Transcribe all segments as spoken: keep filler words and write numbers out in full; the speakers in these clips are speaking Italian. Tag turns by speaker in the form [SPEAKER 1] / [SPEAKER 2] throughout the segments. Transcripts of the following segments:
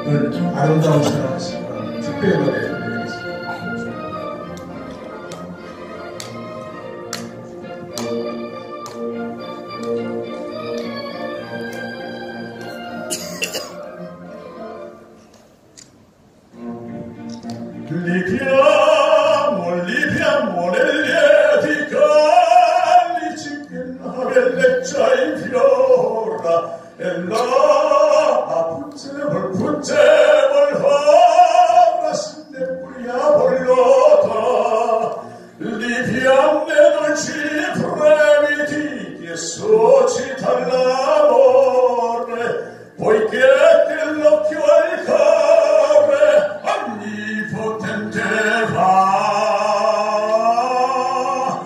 [SPEAKER 1] 오늘 아름다운 사랑하시고 특별히 노래 드리겠습니다. Libiamo, libiamo nelle vicali, cicchinare già in fiora, e là, puzzevol, puzzevol, ora, sinde buia volota, libiamne dolci fremiti, che suscita l'amore, poiché che l'occhio al cuore, onnipotente va.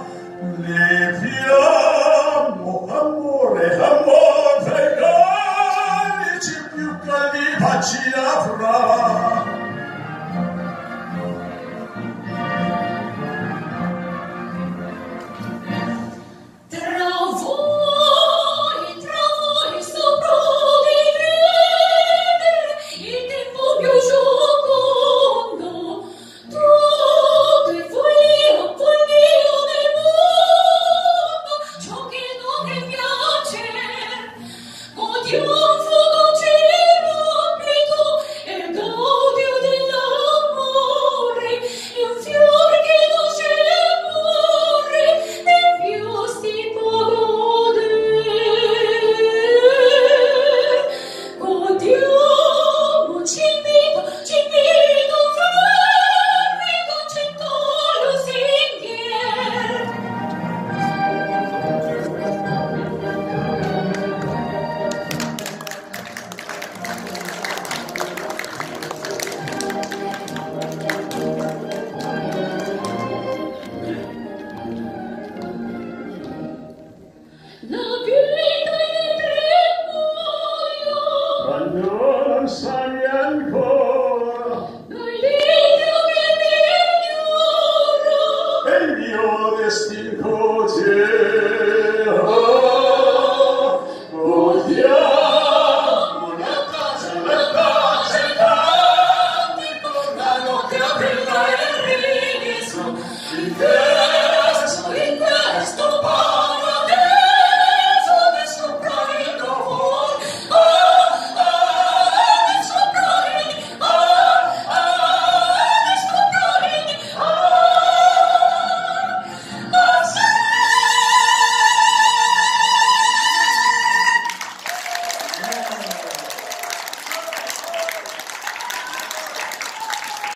[SPEAKER 1] Libiamo, amore, amore, calici più caldi baci avrà.
[SPEAKER 2] Sun